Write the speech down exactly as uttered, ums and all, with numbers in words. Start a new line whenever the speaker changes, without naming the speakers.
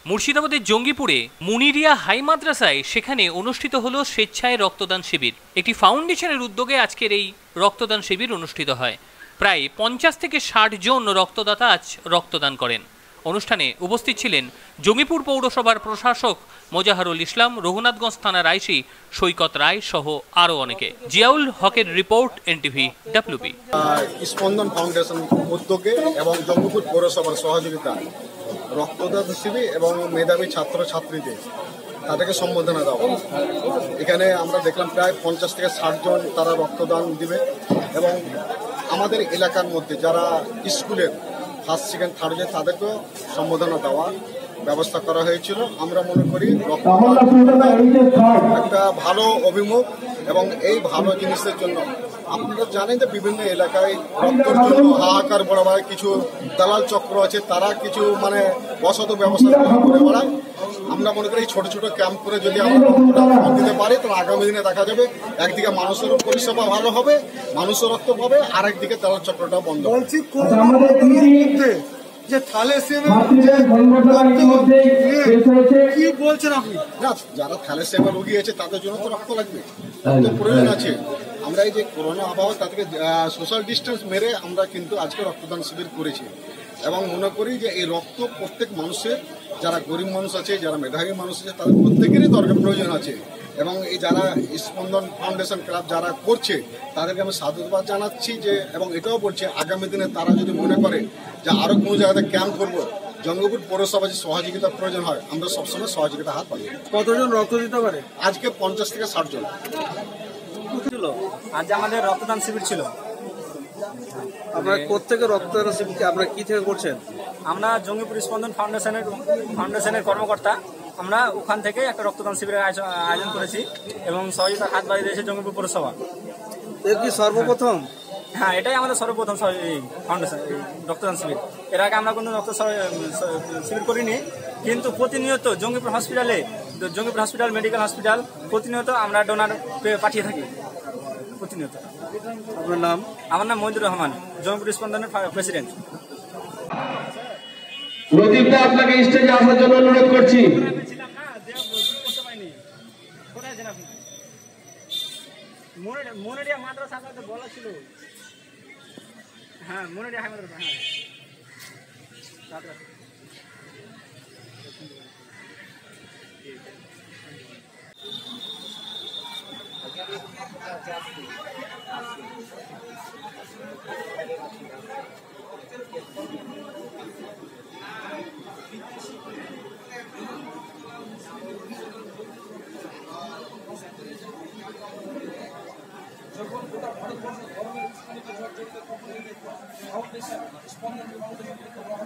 মুর্শিদাবাদের জঙ্গিপুরে মুনিরিয়া হাই মাদ্রাসায় সেখানে অনুষ্ঠিত হলো স্বেচ্ছায় রক্তদান শিবির। একটি ফাউন্ডেশনের উদ্যোগে আজকের এই রক্তদান শিবির অনুষ্ঠিত হয়। প্রায় পঞ্চাশ থেকে ষাট জন রক্তদাতা আজ রক্তদান করেন। অনুষ্ঠানে উপস্থিত ছিলেন জঙ্গিপুর পৌরসভার প্রশাসক মোজাহারুল ইসলাম, রঘুনাথগঞ্জ থানার আইসি সৈকত রায় সহ আরও অনেকে। জিয়াউল হকের report, NTV WB.
Spandan foundation উদ্যোগে এবং জঙ্গিপুর পৌরসভার সহযোগিতায় রক্তদান শিবির এবং মেধাবী ছাত্র ছাত্রীদের তাদেরকে সম্বোধনা দেওয়া। এখানে আমরা দেখলাম প্রায় পঞ্চাশ থেকে ষাট জন তারা রক্তদান দিবে এবং আমাদের এলাকার মধ্যে যারা স্কুলের ফার্স্ট সেকেন্ড থার্ড যে তাদেরকেও সম্বোধনা দেওয়ার ব্যবস্থা করা হয়েছিল। আমরা মনে করি রক্তদান একটা ভালো অভিমুখ এবং এই ভালো জিনিসের জন্য আপনারা জানেন যে বিভিন্ন এলাকায় রক্তের জন্য হাহাকার বড়ায় কিছু দালাল চক্র আছে, তারা কিছু মানে অসৎ ব্যবস্থা করে বেড়ায়। আমরা মনে করি ছোট ছোট ক্যাম্প করে যদি আমরা রক্তটা দিতে পারি তাহলে আগামী দিনে দেখা যাবে একদিকে মানুষেরও পরিষেবা ভালো হবে, মানুষের রক্ত পাবে, আর একদিকে দালাল চক্রটা বন্ধ হবে।
যে থ্যালাসেমিয়া কি বলছেন আপনি?
না, যারা থ্যালাসেমিয়া রোগী আছে তাদের জন্য তো রক্ত লাগবে, রক্ত প্রয়োজন আছে। আমরা এই যে করোনা আবহাওয়া তাদেরকে সোশ্যাল ডিস্টেন্স মেরে আমরা কিন্তু আজকে রক্তদান শিবির করেছি এবং মনে করি যে এই রক্ত প্রত্যেক মানুষের, যারা গরিব মানুষ আছে, যারা মেধাবী মানুষ আছে, তাদের প্রত্যেকেরই দরকার প্রয়োজন আছে এবং এই যারা স্পন্দন ফাউন্ডেশন ক্লাব যারা করছে তাদেরকে আমি সাধুবাদ জানাচ্ছি যে, এবং এটাও বলছে আগামী দিনে তারা যদি মনে করে যে আরও কোনো জায়গাতে ক্যাম্প করবো, জঙ্গিপুর পৌরসভা যে সহযোগিতার প্রয়োজন হয় আমরা সবসময় সহযোগিতা হাত পাই।
কতজন রক্ত দিতে পারে?
আজকে পঞ্চাশ থেকে ষাট জন।
আজ আমাদের রক্তদান শিবির ছিল।
আপনারা কোথেকে রক্তদান শিবির আপনারা কি থেকে করছেন?
আমরা জঙ্গিপুর স্পন্দন ফাউন্ডেশনের ফাউন্ডেশনের কর্মকর্তা, আমরা ওখান থেকে একটা রক্তদান শিবিরের আয়োজন করেছি এবং সহযোগিতার হাত বাড়িয়ে দিয়েছে জঙ্গিপুর পৌরসভা।
এর কি সর্বপ্রথম?
হ্যাঁ, এটাই আমাদের সর্বপ্রথম ফাউন্ডেশন রক্তদান শিবির। এর আগে আমরা কোনো রক্ত শিবির করিনি, কিন্তু প্রতিনিয়ত জঙ্গিপুর হসপিটালে, জঙ্গিপুর হসপিটাল মেডিকেল হসপিটাল প্রতিনিয়ত আমরা ডোনার পাঠিয়ে থাকি প্রতিনিয়ত।
আপনার নাম?
আমার নাম মহিদুর রহমান, জঙ্গিপুর স্পন্দনের প্রেসিডেন্ট।
প্রদীপদা, আপনাকে স্টেজে আসার জন্য অনুরোধ করছি।
মনেরিয়া মাদ্রাসা বলা ছিল। হ্যাঁ, মনেরিয়া হাই মাদ্রাসা। হ্যাঁ,
যখন গোটা ভারতবর্ষ গরমের উষ্ণতা ঝড় চলতে তখন ফাউন্ডেশন স্পন্দন ফাউন্ডেশন